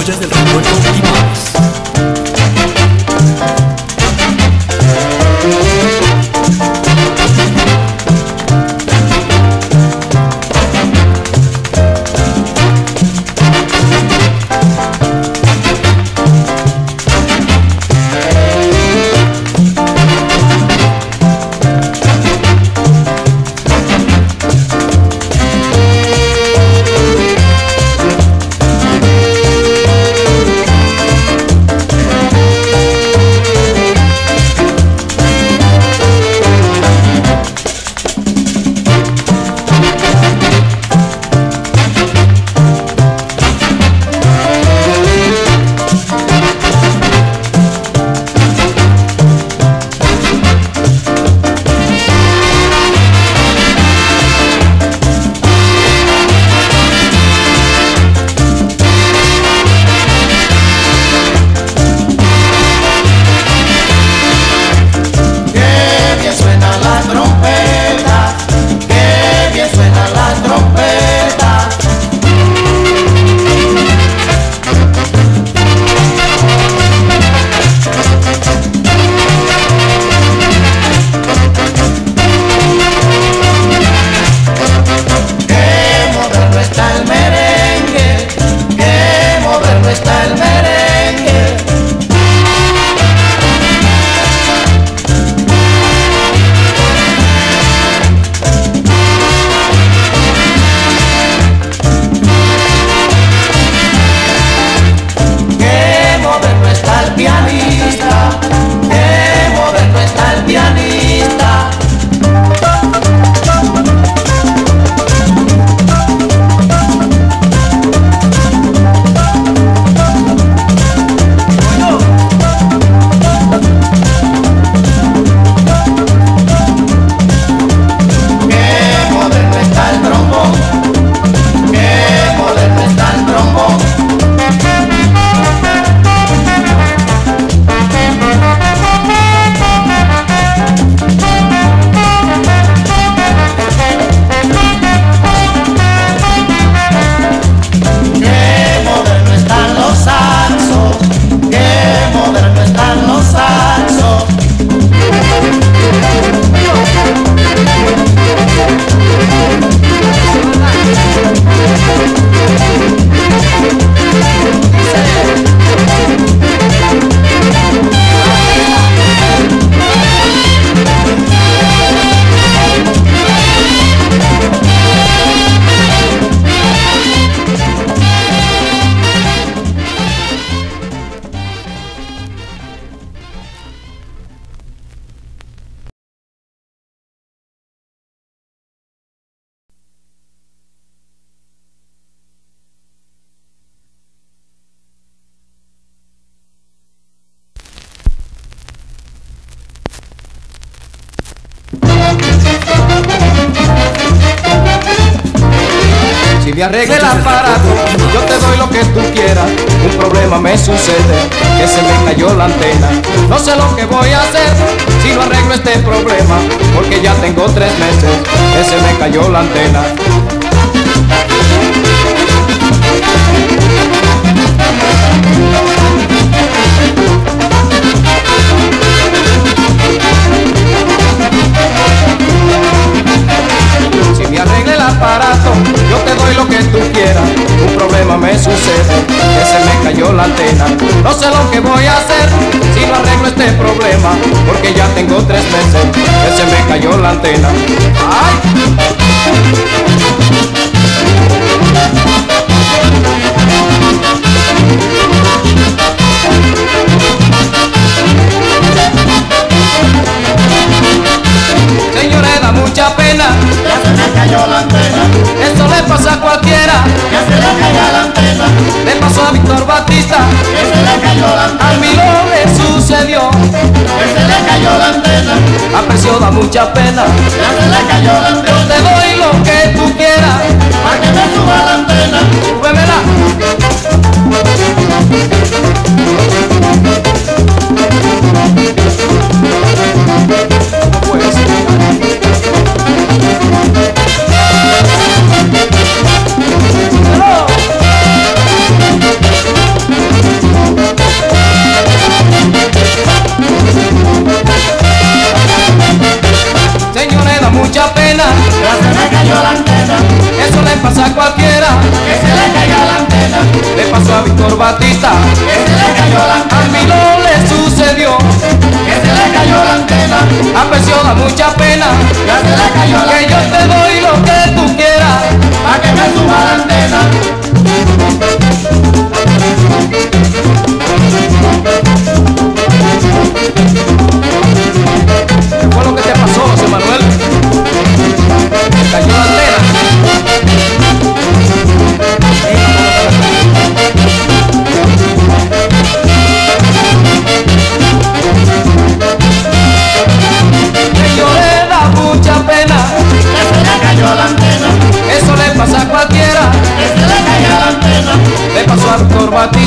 joyas del recuerdo y más. Si me arregle el aparato, yo te doy lo que tú quieras. Un problema me sucede, que se me cayó la antena. No sé lo que voy a hacer si no arreglo este problema, porque ya tengo 3 meses que se me cayó la antena. Si me arregle el aparato, yo te doy lo que tú quieras. Un problema me sucede, que se me cayó la antena. No sé lo que voy a hacer si no arreglo este problema, porque ya tengo 3 meses que se me cayó la antena. ¡Ay! Señores, da mucha pena, ya se le cayó la antena. Eso le pasa a cualquiera, Ya se le cayó la antena. le pasó a Víctor Batista, Que se le cayó la antena. a mí no le sucedió. Que se le cayó la antena. A Precio da mucha pena, Ya se le cayó la yo antena. te doy lo que tú quieras, Para que me suba la antena. súbemela. Pues, Víctor Batista, que se le cayó la a antena, mí no le sucedió. que se le cayó la antena, Apasiona mucha pena, ya se le cayó la que yo antena, te doy lo que tú quieras. pa' que me suba la antena. ¿Qué fue lo que te pasó, José Manuel? Te cayó la antena. Que yo le da mucha pena, Que se le cayó la antena, eso le pasa a cualquiera. que se le cayó la antena, Le pasó a Víctor Batista.